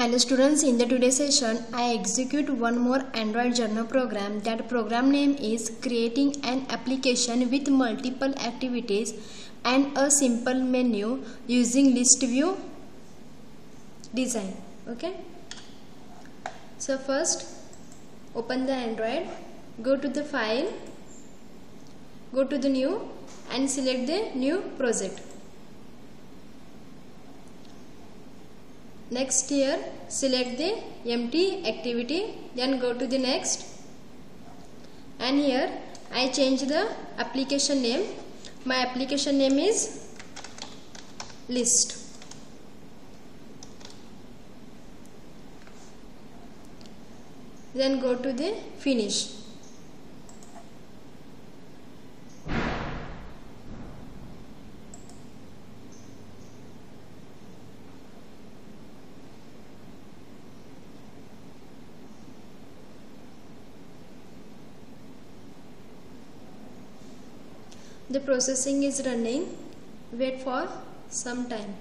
Hello students, in the today's session I execute one more Android journal program. That program name is creating an application with multiple activities and a simple menu using list view design. Okay, so first open the Android, go to the file, go to the new and select the new project. Next here select the empty activity, then go to the next, and here I change the application name. My application name is list. Then go to the finish. The processing is running. Wait for some time.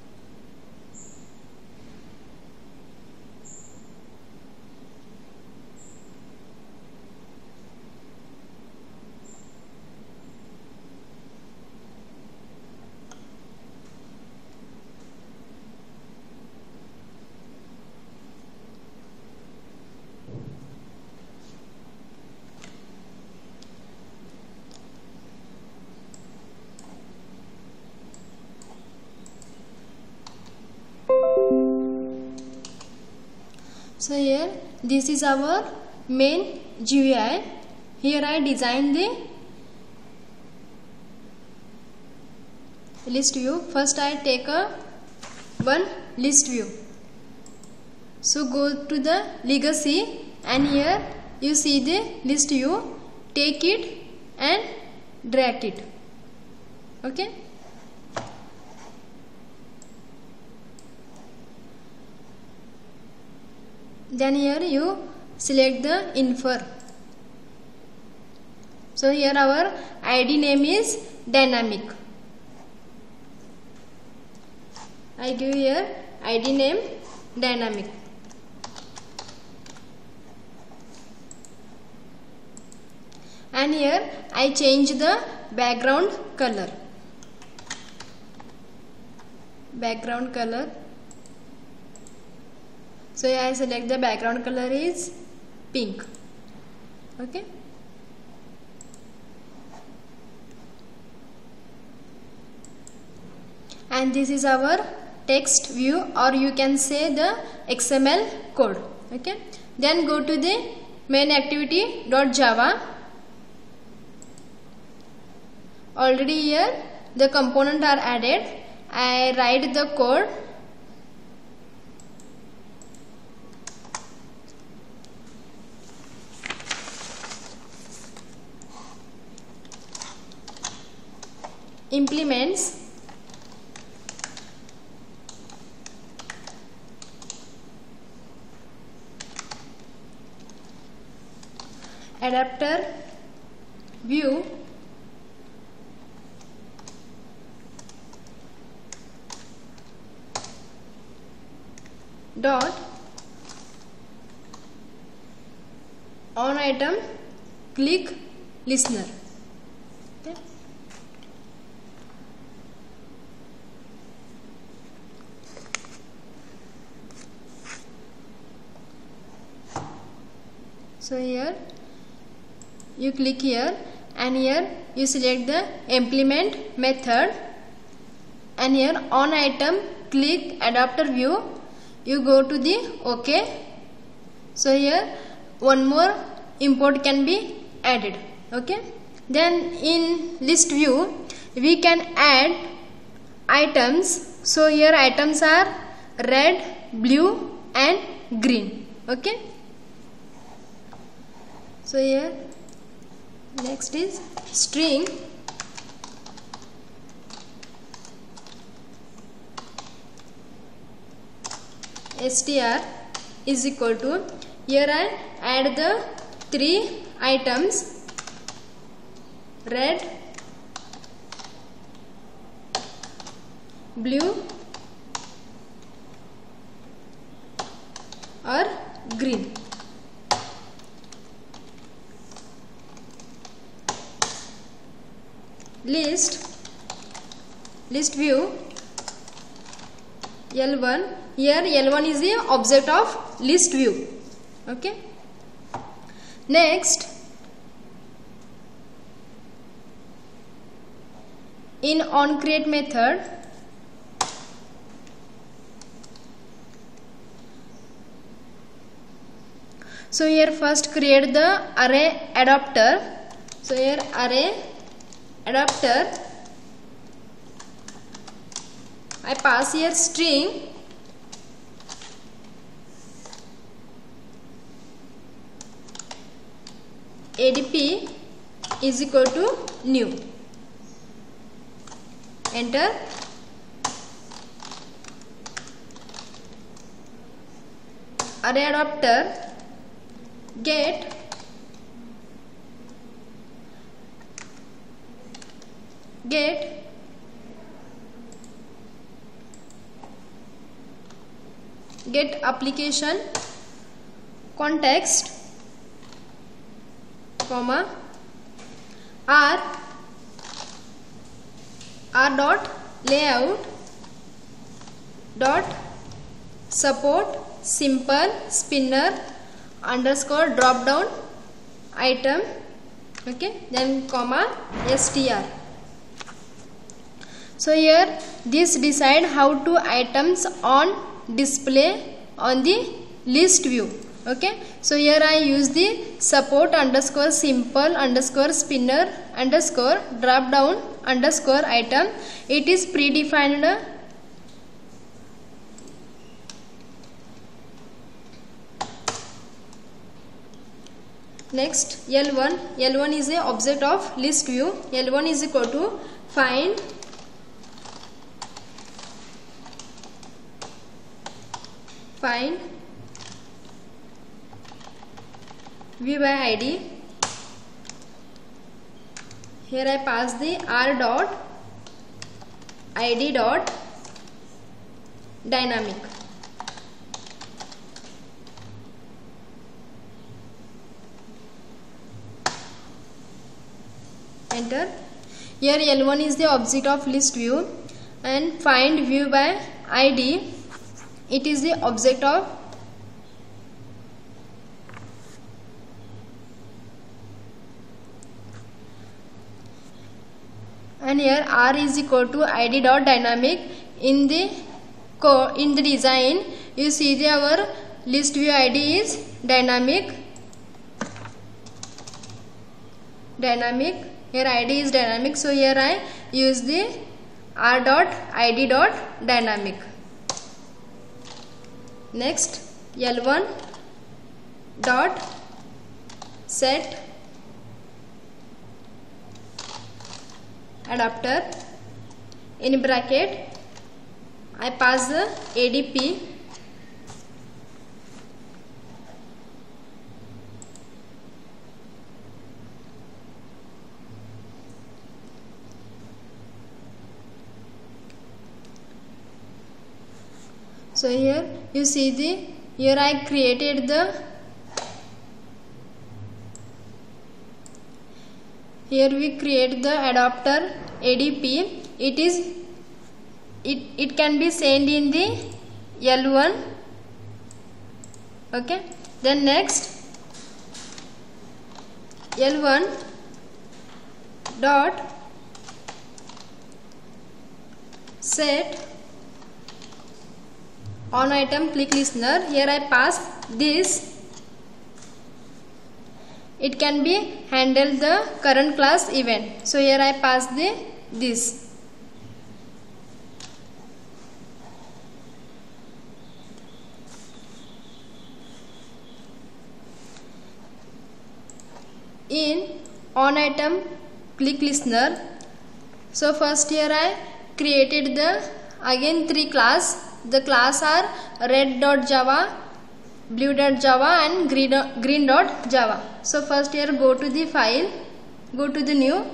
So here this is our main GUI. Here I design the list view. First I take one list view. So go to the legacy and here you see the list view. Take it and drag it. Okay. Then here you select the infer. So here our ID name is dynamic. I give here ID name dynamic. And here I change the background color. Background color. So I select the background color is pink. Okay. And this is our text view, or you can say the XML code. Okay. Then go to the main activity.java. Already here the component are added. I write the code. Implements adapter view dot on item click listener. Okay. So here you click here and here you select the implement method, and here on item click adapter view you go to the OK. So here one more import can be added. Okay. Then in list view we can add items. So here items are red, blue and green. Okay. So here next is string str is equal to, here I add the 3 items red, blue or green. List view L1. Here L1 is the object of list view. Okay. Next, in onCreate method, so here first create the array adapter. So here array adapter, I pass here string ADP is equal to new. Enter. Array adapter get application context, comma r dot layout dot support simple spinner underscore drop down item. Okay, then comma str. So here this decide how to items on display on the list view. Okay, so here I use the support underscore simple underscore spinner underscore drop down underscore item. It is predefined. Next, L1 is a object of list view. L1 is equal to find view by ID. Here I pass the r dot id dot dynamic. Enter. Here L1 is the object of list view and find view by ID, it is the object of and here r is equal to id dot dynamic. In the design you see the our list view ID is dynamic. Here ID is dynamic, so here I use the r dot id dot dynamic. Next, L1 dot set adapter, in bracket I pass the ADP So here you see here I created here we create the adapter ADP. It can be sent in the L1. Okay. Then next L1 dot set on item click listener. Here I pass this. It can be handle the current class event. So here I pass this. In on item click listener. So first here I created again 3 class. The class are red.java, blue.java and green.java. So first here go to the file, go to the new,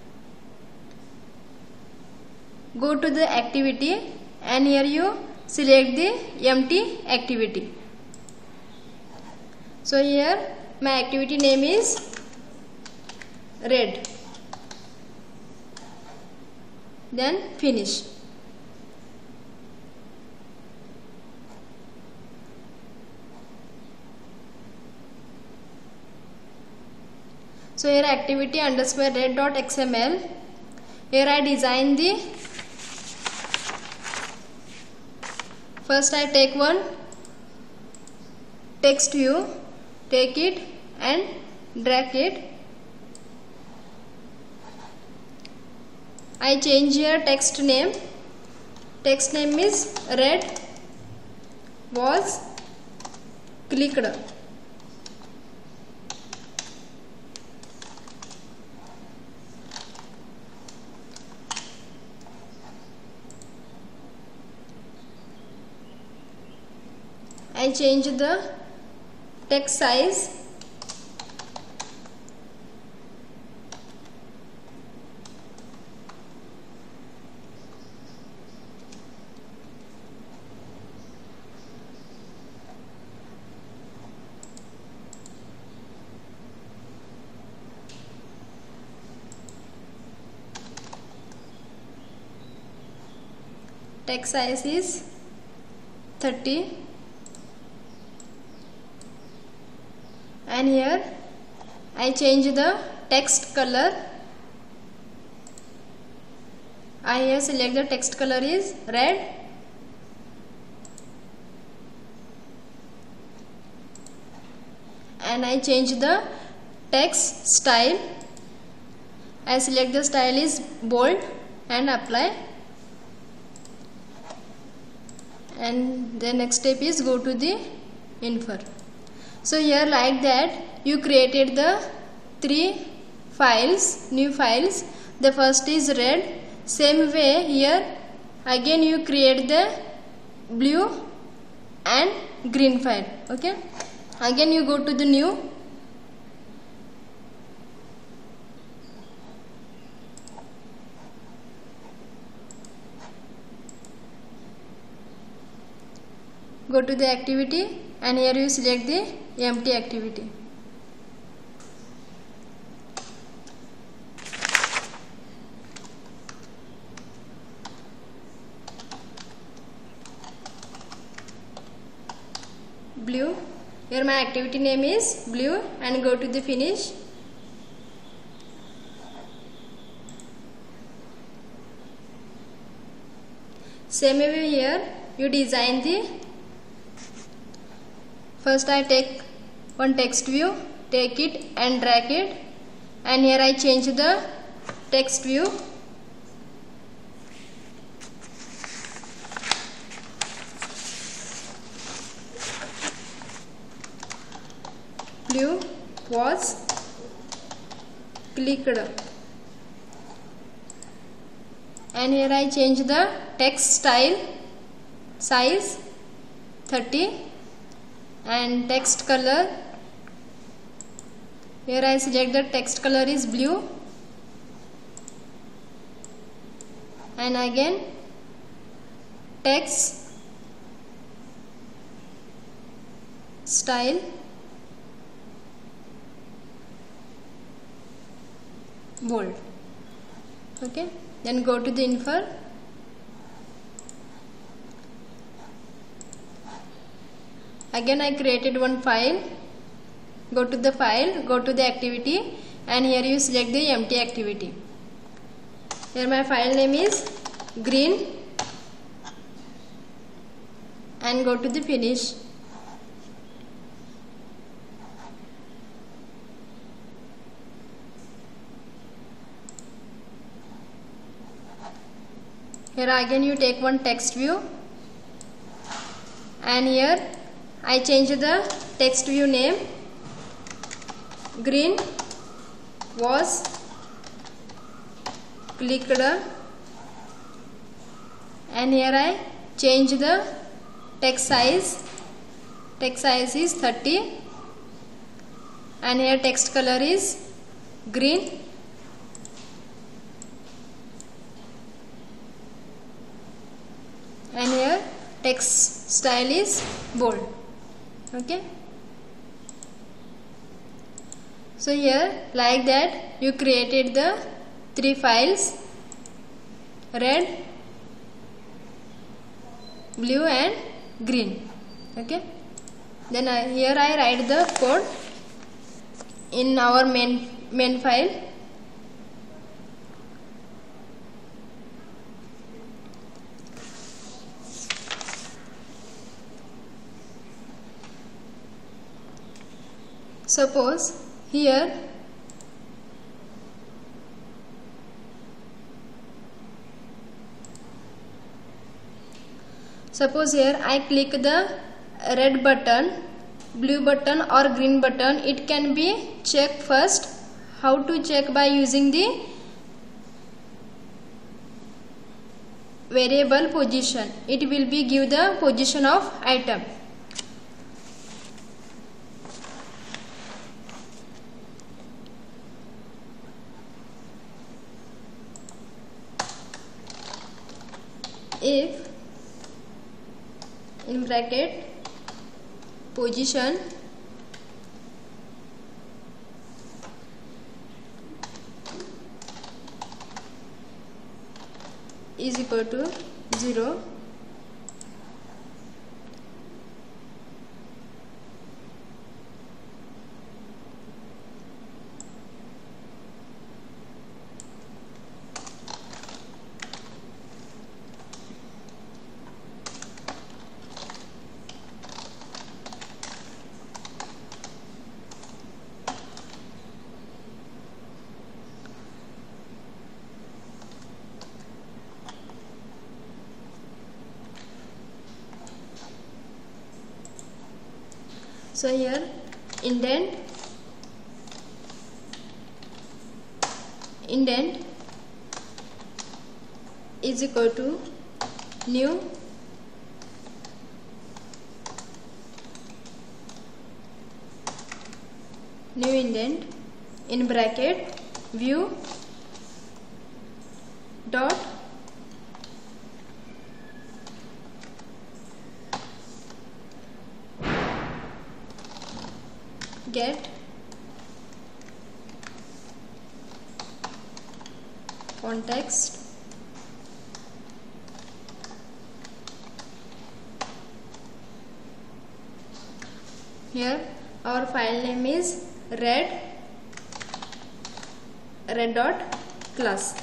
go to the activity and here you select the empty activity. So here my activity name is red. Then finish. So here activity underscore red.xml. Here I design the, first I take one text view, take it and drag it. I change here text name. Text name is red was clicked. I change the text size. Text size is 30. And here I change the text color. I here select the text color is red. And I change the text style. I select the style is bold and apply. And the next step is go to the infer. So here like that you created the 3 files, new files. The first is red. Same way here again you create the blue and green file. Okay. Again you go to the new. Go to the activity and here you select the empty activity. Blue. Here my activity name is blue and go to the finish. Same way here you design the, first I take one text view, take it and drag it, and here I change the text view. Blue was clicked. And here I change the text style, size 30 and text color. Here I select the text color is blue and again text style bold. Okay, then go to the infer. Again I created one file. Go to the file, go to the activity and here you select the empty activity. Here my file name is green and go to the finish. Here again you take one text view and here I change the text view name. Green was clicked and here I change the text size. Text size is 30 and here text color is green. And here text style is bold. Okay. So here like that you created the 3 files, red, blue and green. Okay, then here I write the code in our main file. Suppose here I click the red button, blue button or green button. It can be checked first. How to check? By using the variable position. It will be give the position of item. If in bracket position is equal to 0, so here indent is equal to new indent in bracket view dot get context here our file name is red dot class.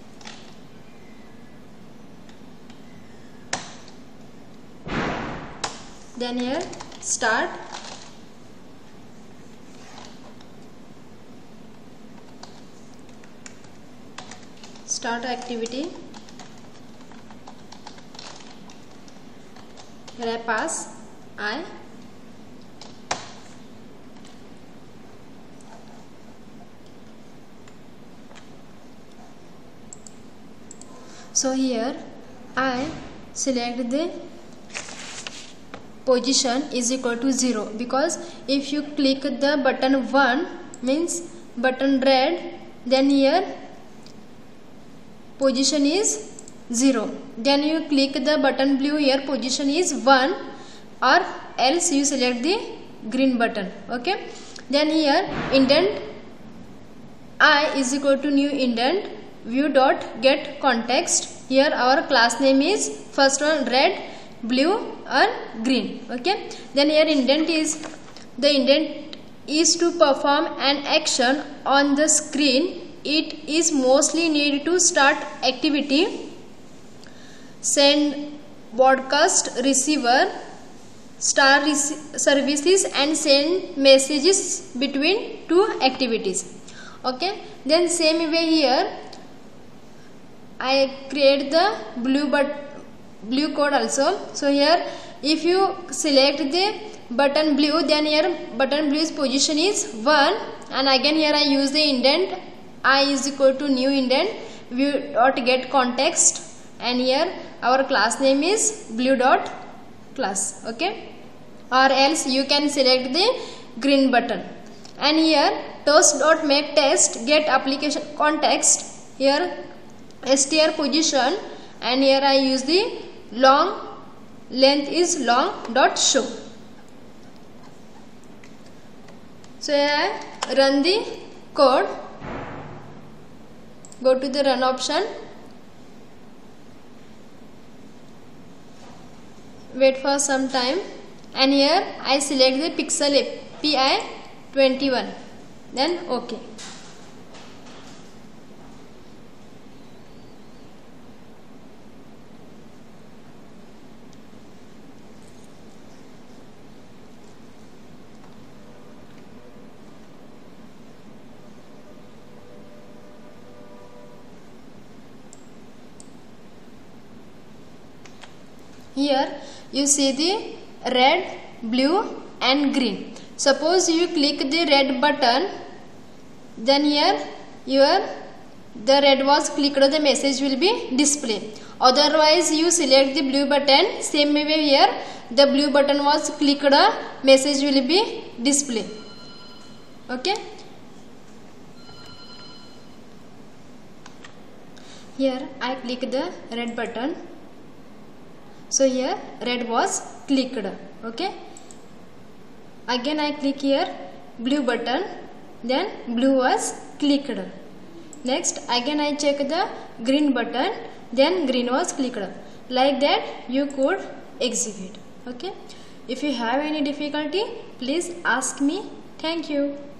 Then here start activity. Here I pass I. So here I select the position is equal to 0, because if you click the button 1 means button red, then here position is 0. Then you click the button blue, here position is 1, or else you select the green button. Okay, then here indent I is equal to new indent view dot get context. Here our class name is first one red, blue and green. Okay, then here indent is to perform an action on the screen. It is mostly needed to start activity, send broadcast receiver, start services and send messages between two activities. Okay, then same way here I create the blue code also. So here if you select the button blue, then here button blue's position is 1, and again here I use the indent I is equal to new indent view dot get context, and here our class name is blue dot class. Okay, or else you can select the green button, and here toast dot make test get application context, here str position, and here I use the long length is long dot show. So I run the code. Go to the run option. Wait for some time, and here I select the Pixel API 21. Then OK. Here you see the red, blue and green. Suppose you click the red button, then here the red was clicked, the message will be displayed. Otherwise you select the blue button, same way here the blue button was clicked, message will be displayed. Okay. Here I click the red button. So here red was clicked. Okay. Again I click here blue button, then blue was clicked. Next again I check the green button, then green was clicked. Like that you could execute. Okay. If you have any difficulty, please ask me. Thank you.